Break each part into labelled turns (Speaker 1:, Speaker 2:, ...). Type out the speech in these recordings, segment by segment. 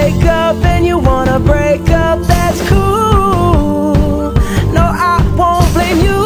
Speaker 1: wake up and you wanna break up, that's cool. No, I won't blame you.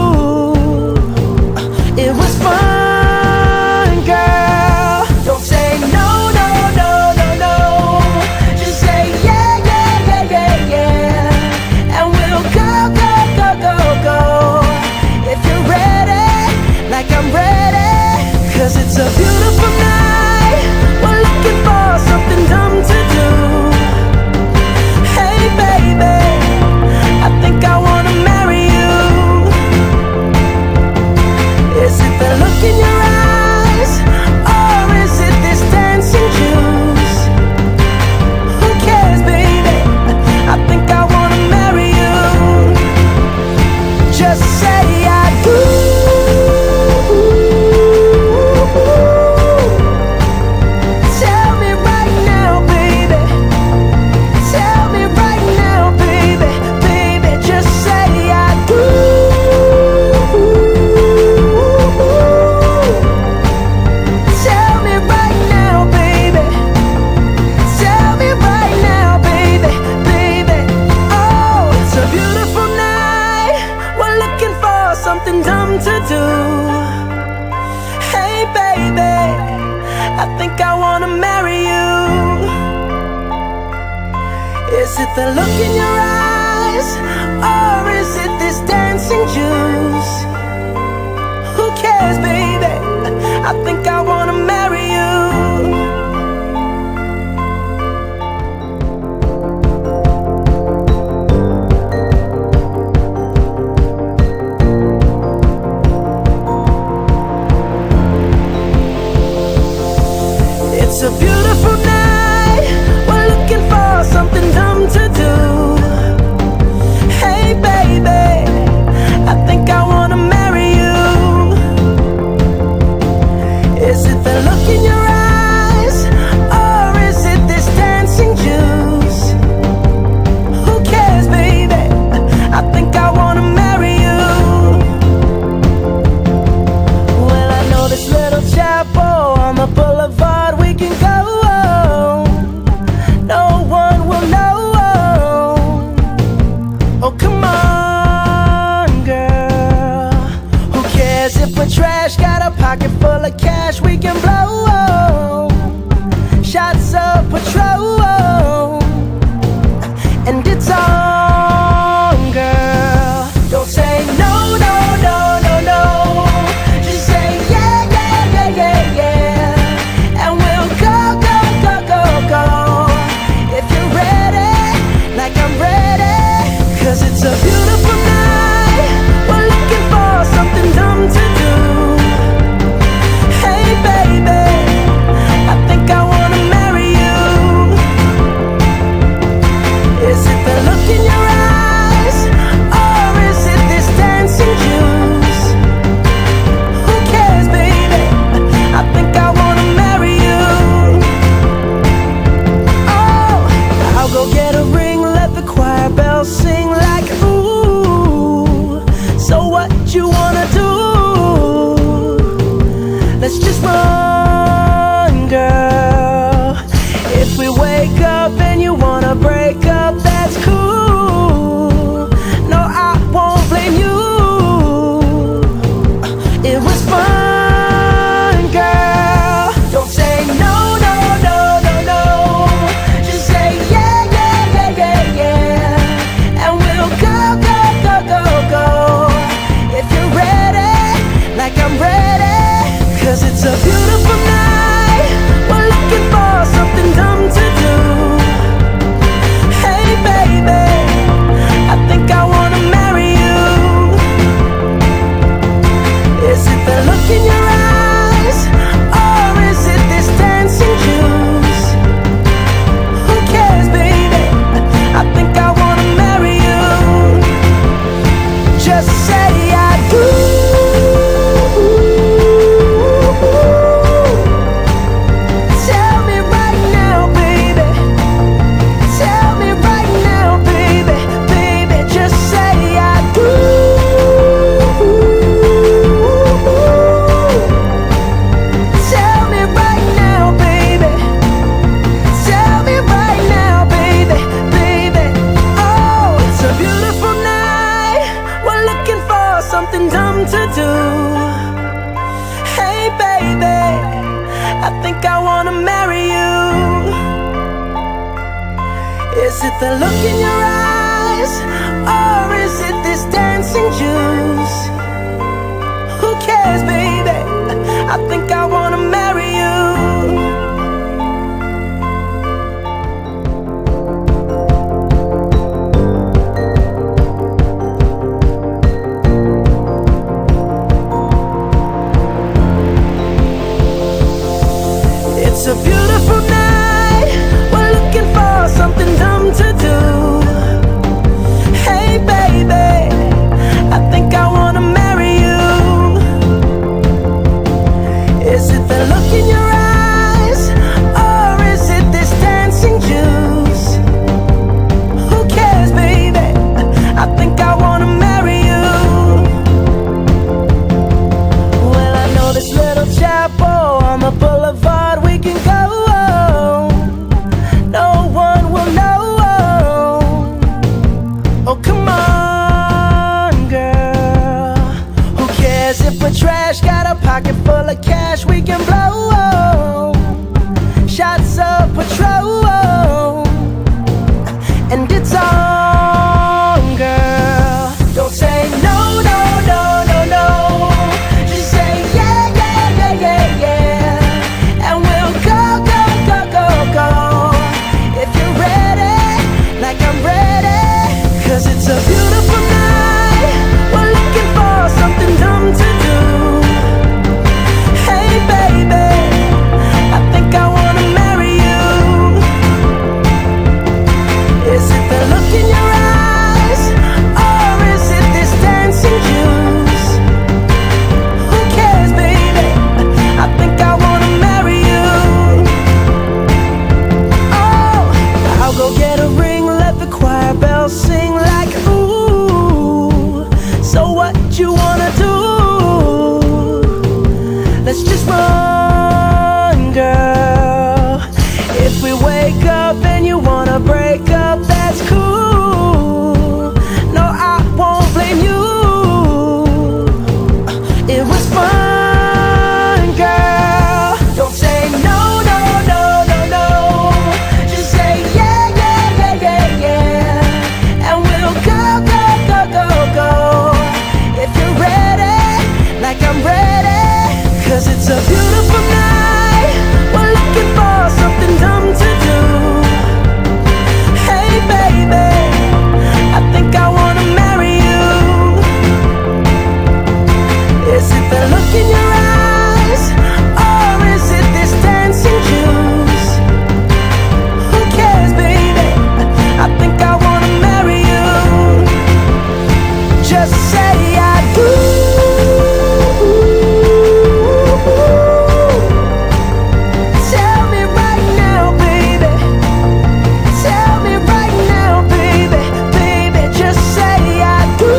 Speaker 1: It was fun, girl. Don't say no, no, no, no, no. Just say yeah, yeah, yeah, yeah, yeah. And we'll go, go, go, go, go. If you're ready, like I'm ready. 'Cause it's a beautiful night. We're looking for something dumb to do. Hey baby, I think I wanna marry you. Is it the look in your eyes, or is it this dancing juice? Who cares, baby? I think I wanna marry you. Just say I do. Tell me right now, baby. Tell me right now, baby. Baby, just say I do. Tell me right now, baby. Tell me right now, baby. Baby, oh, it's a beautiful night. We're looking for something dumb to do. Hey baby, I think I wanna marry you. Is it the look in your eyes, or is it this dancing juice? Who cares, baby? I think I wanna marry you. It's a beautiful night. We're looking for something dumb to do. Hey baby, I think I wanna marry you. Is it the look in your eyes? Is it the look in your eyes, or is it this dancing juice? Who cares, baby? I think I wanna marry you. It's a beautiful night, we're looking for something dumb to do. Hey baby, I think I wanna marry you. Is it the look in your eyes, or is it this dancing juice? Who cares, baby? I think I wanna marry you. Well, I know this little chapel on the boulevard we can go. No one will know. Oh, come on, girl. Who cares if we're trash? Got a pocket full of cash we can blow. Shots of Patrol, and it's on, girl. Don't say no, no, no, no, no. Just say yeah, yeah, yeah, yeah, yeah. And we'll go, go, go, go, go. If you're ready, like I'm ready. 'Cause it's a beautiful night, we're looking for something dumb to do. Hey baby, I think I wanna marry you. Is it the look in your eyes, or is it this dancing juice? Who cares, baby? I think I wanna marry you. Oh, I'll go get a ring, let the choir bells sing like ooh. So what you wanna do? Let's just run, girl. If we wake up and you wanna break up, that's cool. No, I won't blame you. It was fun, girl. Don't say no, no, no, no, no. Just say yeah, yeah, yeah, yeah, yeah. And we'll go, go, go, go, go. If you're ready, like I'm ready. 'Cause it's a beautiful night, we're looking for something dumb to do. Hey baby, I think I wanna marry you. Is it the look in your eyes, or is it this dancing juice? Who cares, baby? I think I wanna marry you. Just say I do. Tell me right now, baby. Tell me right now, baby. Baby, just say I do.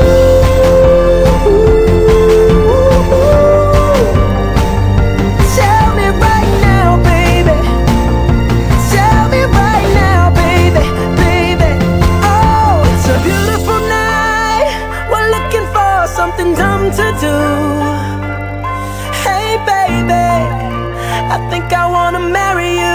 Speaker 1: Tell me right now, baby. Tell me right now, baby. Baby, oh, it's a beautiful night, we're looking for something dumb to do. Hey baby, I think I wanna marry you.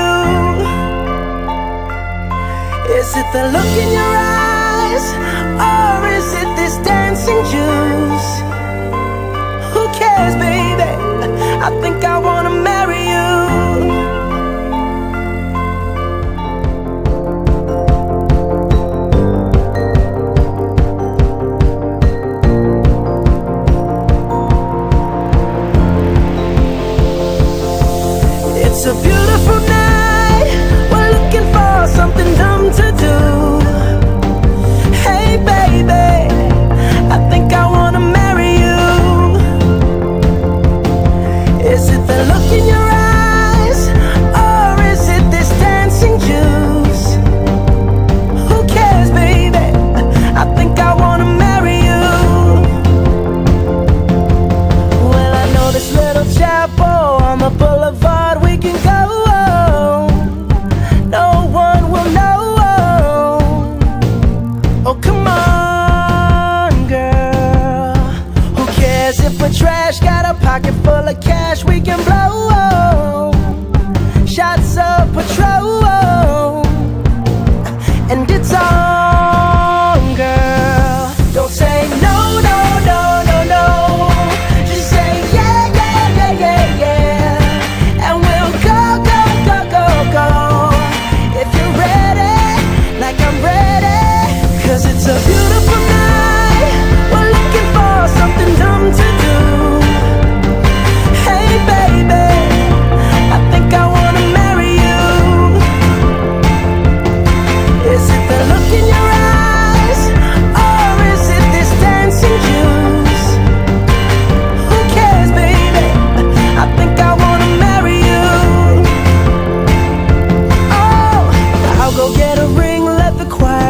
Speaker 1: Is it the look in your eyes, or is it this dancing juice? Who cares, baby? I think I wanna marry you. It's a beautiful night, we're looking for something dumb to do. Hey baby, I think I wanna marry you. Is it the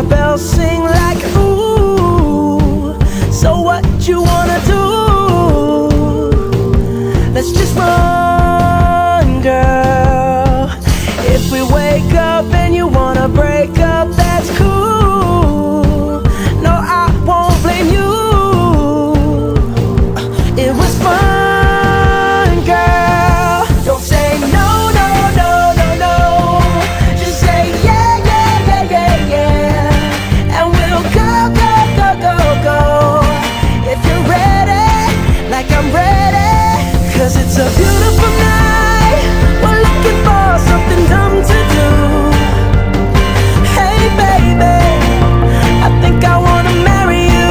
Speaker 1: bells sing like ooh. So what you wanna do? Let's just run, girl. If we wake up and you wanna break up, that's cool. No, I won't blame you. It was fun, girl. Don't say no, no, no, no, no. Just say yeah, yeah, yeah, yeah, yeah. And we'll go, go, go, go, go. If you're ready, like I'm ready. 'Cause it's a beautiful night. We're looking for something dumb to do. Hey baby, I think I wanna marry you.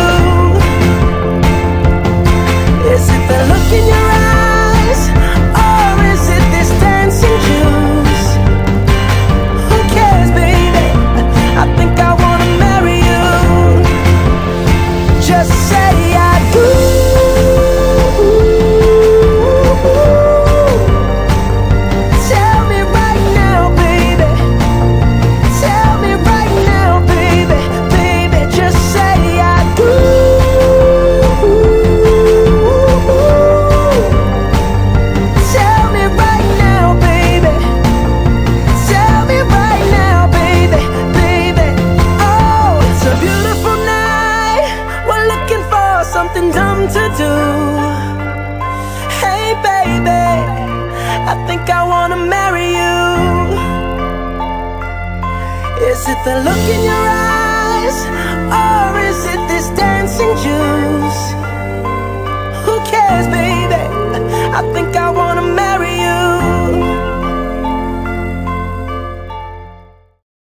Speaker 1: Is it the look in your eyes, or is it this dancing juice? Who cares, baby? I think I wanna marry you. Just say I do. Tell me right now, baby. Tell me right now, baby. Baby, just say I do. Tell me right now, baby. Tell me right now, baby. Baby, oh, it's a beautiful night. We're looking for something dumb to do. Hey baby, I think I wanna marry you. Is it the look in your eyes, or is it this dancing juice? Who cares, baby? I think I wanna